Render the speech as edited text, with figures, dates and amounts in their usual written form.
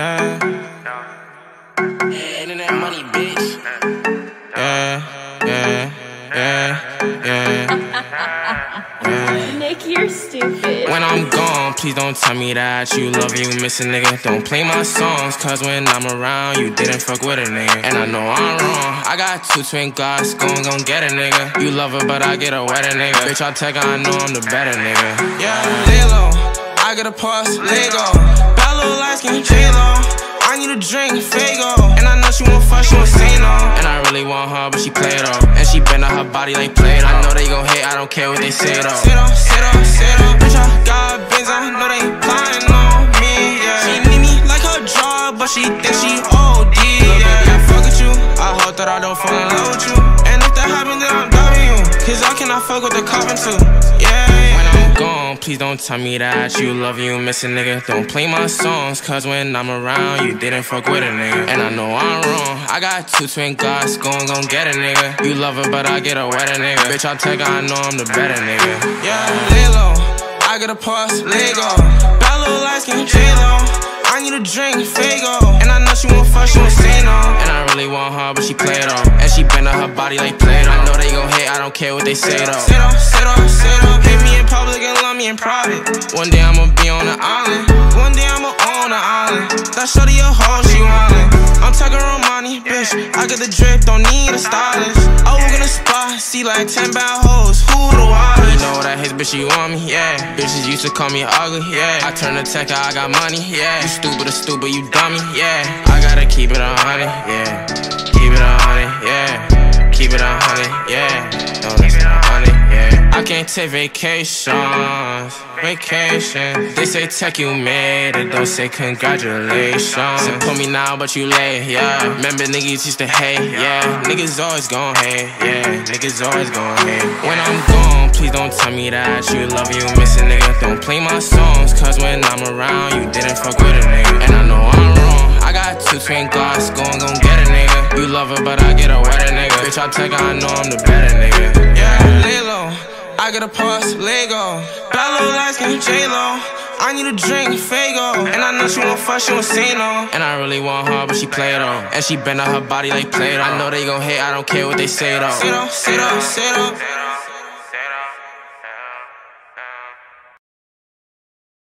Yeah. Internet money, bitch. Yeah. Nick, you're stupid. When I'm gone, please don't tell me that you love you missing, nigga. Don't play my songs, cause when I'm around, you didn't fuck with a nigga. And I know I'm wrong. I got 2 twin glass, gon' get a nigga. You love her, but I get a wetter nigga. Bitch, I take her, I know I'm the better nigga. Yeah, lay low, I get a pause, Lego. Bad little light skin, J-Lo. I need a drink, Fago. And I know she won't fuck, she won't say no. And I really want her, but she play it though. And she bend out her body like Play-Doh. I know they gon' hate, I don't care what they say though. Sit up. Bitch, I got bins, I know they plotting on me, yeah. She need me like her jaw, but she thinks she OD, yeah. I fuck with you, I hope that I don't fall in love with you. And if that happens, then I'm dubbing you, cause I cannot fuck with the coven too, yeah. When I'm gone, please don't tell me that you love you missing, nigga. Don't play my songs, cause when I'm around, you didn't fuck with a nigga. And I know I'm wrong, I got 2 twin glass, gon' get a nigga. You love her, but I get a wetter nigga. Bitch, I take her, I know I'm the better nigga. Yeah, lay low, I get a pause, Lego. Bad little light skin, J-Lo. I need a drink, Fago. And I know she won't fuck, she won't say no. And I really want her, but she play it though. And she bend out her body like Play-Doh. I know they gon' hate, I don't care what they say though. Sit up. Hate me in public and love me in private. One day I'ma be on the island. One day I'ma own the island. That shorty a hoe, she wildin'. I'm talking Romani, bitch. I get the drip, don't need a stylist. I walk in the spot, see like 10 bad hoes. Who the wildest? You know that his bitch, she want me, yeah. Bitches used to call me ugly, yeah. I turn the tech, I got money, yeah. You stupid, you dummy, yeah. I gotta keep it 100, yeah. Keep it 100, yeah. Keep it 100, yeah. Don't listen to 100, yeah. I can't take vacations. They say tech, you made it, don't say congratulations. Say put me now, but you late, yeah. Remember niggas used to hate, yeah. Niggas always gon' hate, yeah. Niggas always gon' hate. When I'm gone, please don't tell me that you love you missing, nigga. Don't play my songs, cause when I'm around, you didn't fuck with a nigga. And I know I'm wrong, I got 2 twin glass, gon' get a nigga. You love her, but I get a wetter nigga. Bitch, I take her, I know I'm the better nigga. Yeah, lay low, I get a pause, Lego. Bad little light skin, J-Lo. I need a drink, Fago. And I know she won't fuck, she won't say no. And I really want her, but she play it though. And she bend out her body like Play-Doh. I know they gon' hate, I don't care what they say though. Sit up.